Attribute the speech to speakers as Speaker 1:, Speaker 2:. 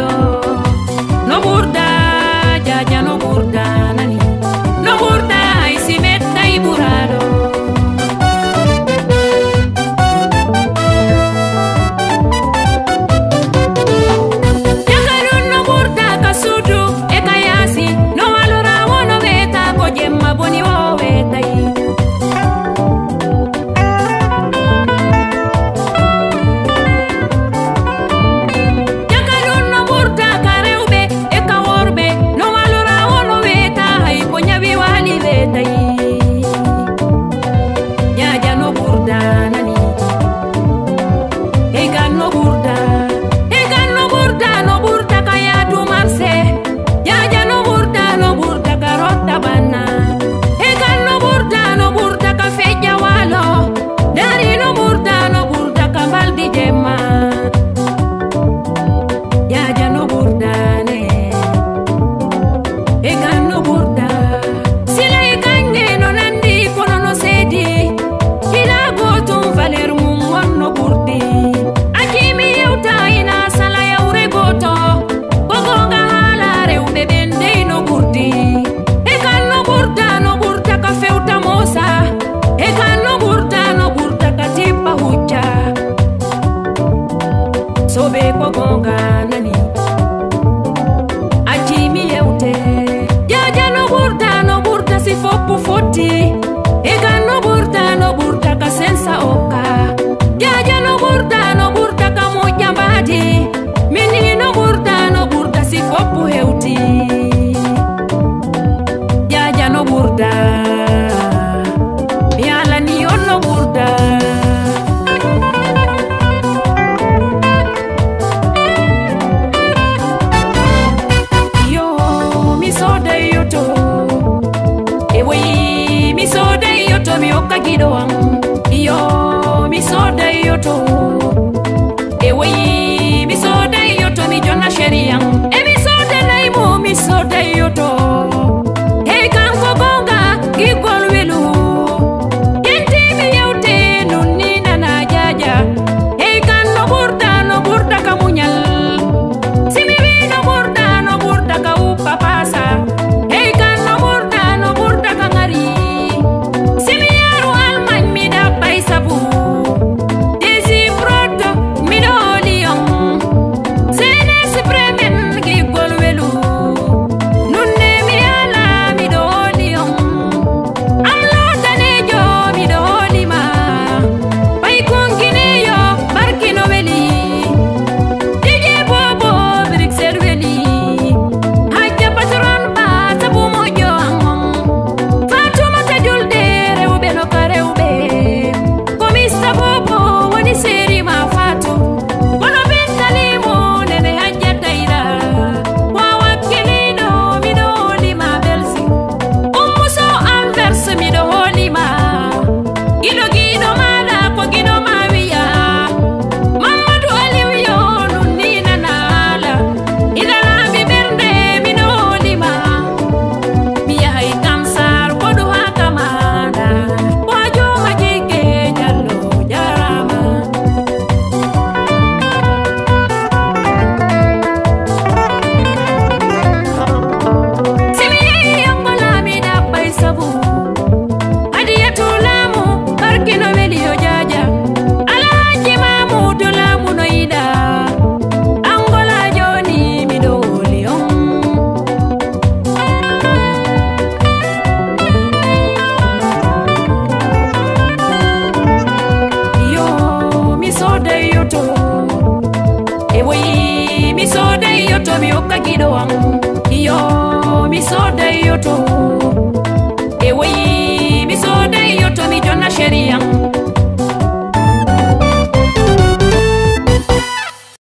Speaker 1: burado no burda jaja no burda nani no burda isimeta y burado yakarun no burda kasudu e kayasi no valora wono veta ko jemma boni wo veta sobe ko gonga nani ajimi yeute jaja no burda si foppu foti ega no burda ka sensa oka jaja no burda ka mujambadi mini no burda si foppu heuti jaja no burda yala ni no burda mi oka gidoam yo mi soda yoto ewe mi soda yoto mi jona sheriam e mi soda naimo mi soda yoto hey kan ko gonga gigol welu yenti mi yewte nunni nana jaja hey kan no burda kamunyal simi wi no burda ka upa pasa hey kan no burda ka ngari mi soda yoto mi oka gidoam